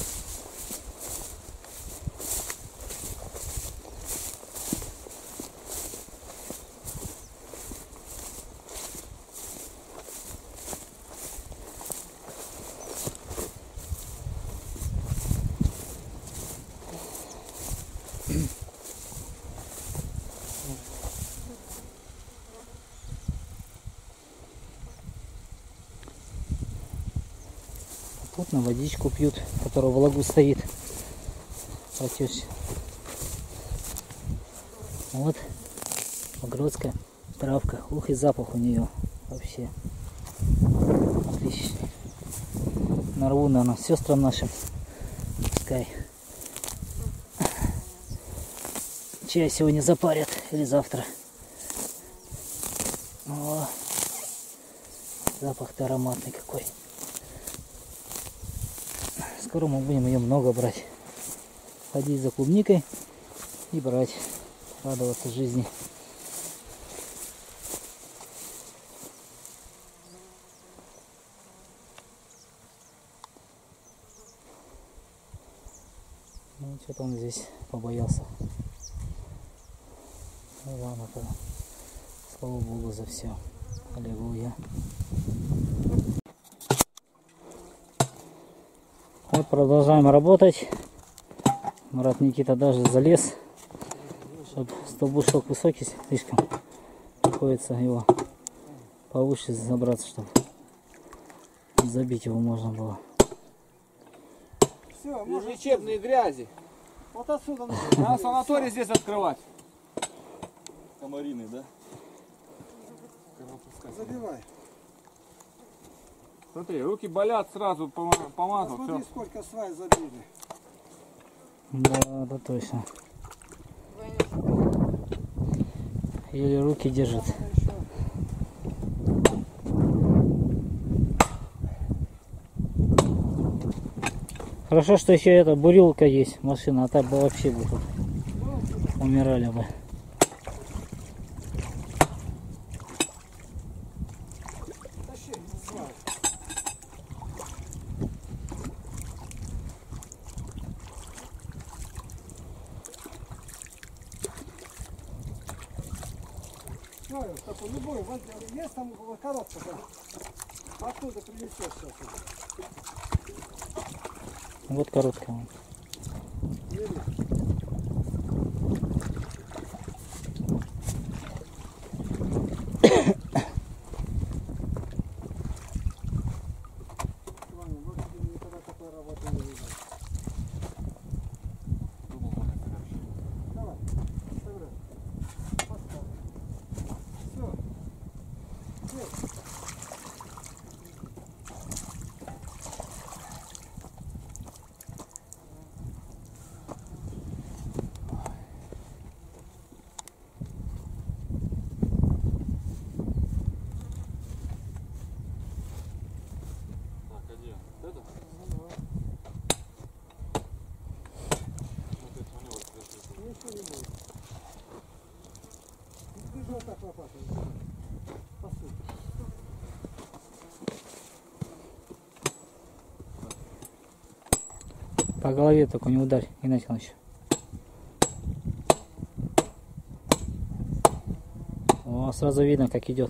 Тут на водичку пьют, которая в лагу стоит. Потечь. Вот огородская травка. Ух, и запах у нее вообще отличный. Нарву, наверное, сестрам нашим. Пускай чай сегодня запарят или завтра. О, запах-то ароматный какой. Скоро мы будем ее много брать. Ходить за клубникой и брать. Радоваться жизни. Ну, что-то он здесь побоялся. Ну ладно-то. Слава Богу за все. Аллилуйя. Вот продолжаем работать. Марат Никита даже залез, чтобы столбушок высокий слишком. Приходится его повыше забраться, чтобы забить его можно было. Все, можно лечебные грязи. Вот отсюда Надо санаторий здесь открывать. Комарины, да? забивай. Смотри, руки болят, сразу пома- помазал. Смотри, Все. сколько свай забили. Да, да точно. Еле руки держит. Хорошо, что еще эта бурилка есть, машина, а так бы вообще бы тут умирали бы. Знаю, такой любой, вот есть там коробка, да? Оттуда принесешь сейчас. Вот короткая. По голове только не ударь, Игнатий Иванович. О, сразу видно, как идет.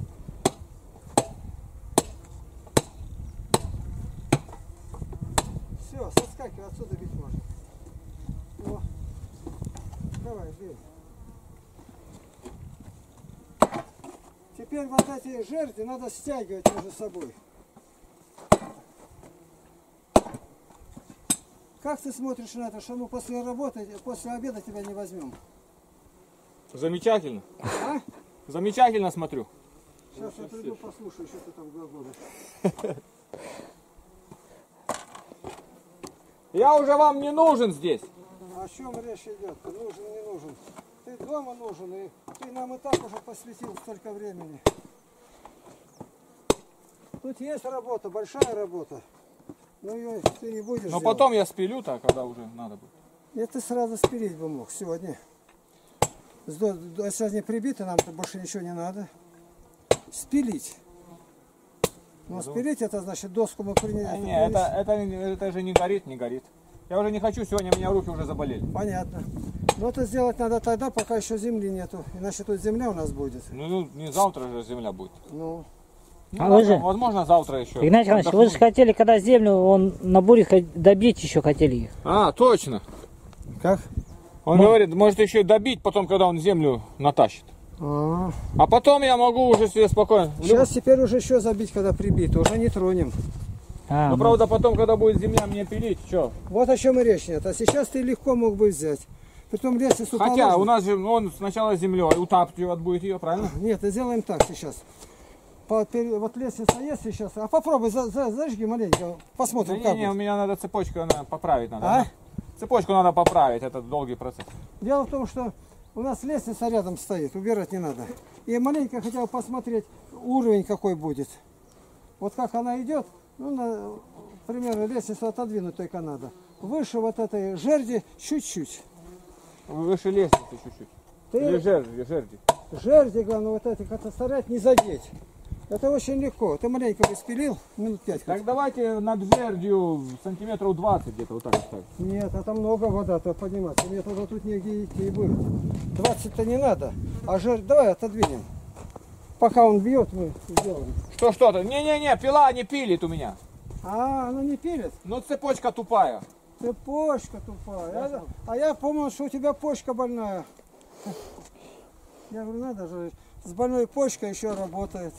Все, соскакивай, отсюда бить можно. О, давай, бей. Теперь вот эти жерди надо стягивать между собой. Как ты смотришь на это, что мы после работы, после обеда тебя не возьмем? Замечательно. А? Замечательно смотрю. Сейчас я приду, послушаю, что ты там глаголишь. Я уже вам не нужен здесь. О чем речь идет? Нужен, не нужен. Ты дома нужен, и ты нам и так уже посвятил столько времени. Тут есть работа, большая работа. Но ее ты не будешь Но делать. потом я спилю-то, когда уже надо будет. Нет, ты сразу спилить бы мог сегодня. Сегодня прибито, нам больше ничего не надо. Спилить. Но спилить это значит доску мы приняли. А, не, это, это, это же не горит, не горит. Я уже не хочу, сегодня у меня руки уже заболели. Понятно. Но это сделать надо тогда, пока еще земли нету. Иначе тут земля у нас будет. Ну, не завтра же земля будет. Ну, А Ну, вы же, возможно, завтра еще. Игнатий Иванович, вы же хотели, когда землю, он на буре хот- добить еще хотели их. А, точно. как? Он говорит, может еще и добить потом, когда он землю натащит. А, А потом я могу уже себе спокойно. в любом- сейчас теперь уже еще забить, когда прибито, уже не тронем. А, Ну, ну, правда, потом, когда будет земля мне пилить, что? Вот о чем и речь нет. А сейчас ты легко мог бы взять. Притом лестницу Хотя положим. у нас же он сначала землей утапливать будет ее, правильно? Нет, сделаем так сейчас. По- пере- Вот лестница есть сейчас. А попробуй за- за- зажги маленько. Посмотрим, Да как не, не, у будет. меня надо цепочку она поправить надо. А? Цепочку надо поправить, это долгий процесс. Дело в том, что у нас лестница рядом стоит, убирать не надо. И маленько хотел посмотреть уровень какой будет. Вот как она идет, ну, на, примерно лестницу отодвинуть только надо. Выше вот этой жерди чуть-чуть. Выше лестницы чуть-чуть. Или Ты жерди, жерди. жерди, главное, вот эти как-то старать не задеть. Это очень легко. Ты маленько бы спилил, минут пять. Так давайте над жердью сантиметров двадцать где-то вот так оставим. Нет, это много вода-то подниматься. Мне туда тут негде идти и будет. двадцать-то не надо. А жир, давай отодвинем. Пока он бьет, мы сделаем. Что что-то? Не-не-не, пила не пилит у меня. А, оно не пилит? Ну цепочка тупая. Ты почка тупая. Я- а я помнил, что у тебя почка больная. Я говорю, надо же, с больной почкой еще работает.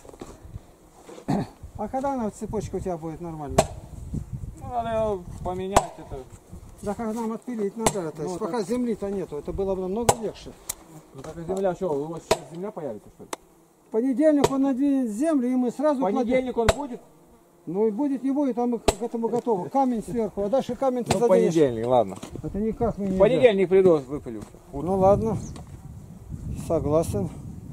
А когда она цепочка у тебя будет нормально? Ну, надо ее поменять это. Да как нам отпилить надо это. Ну, Пока земли-то нету, это было бы намного легче. Ну так и земля, что, у вас сейчас земля появится что ли? В понедельник он надвинет землю, и мы сразу В кладем. понедельник он будет? Ну и будет, не будет, а мы к этому готовы. Камень сверху, а дальше камень ты Ну, заденешь. понедельник, ладно. Это никак мы не В понедельник приду, выпилю. Ну ладно, согласен.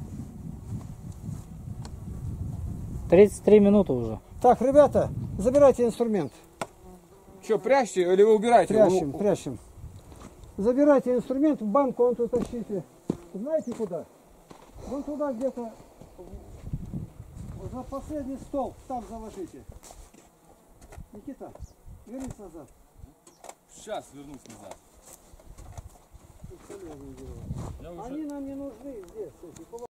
тридцать три минуты уже. Так, ребята, забирайте инструмент. Что, прячьте или вы убираете? Прячем, У- прячем. Забирайте инструмент, в банку он тут тащите. Знаете куда? Вон туда где-то, за последний стол, там заложите. Никита, вернись назад. Сейчас вернусь назад. Они нам не нужны здесь. эти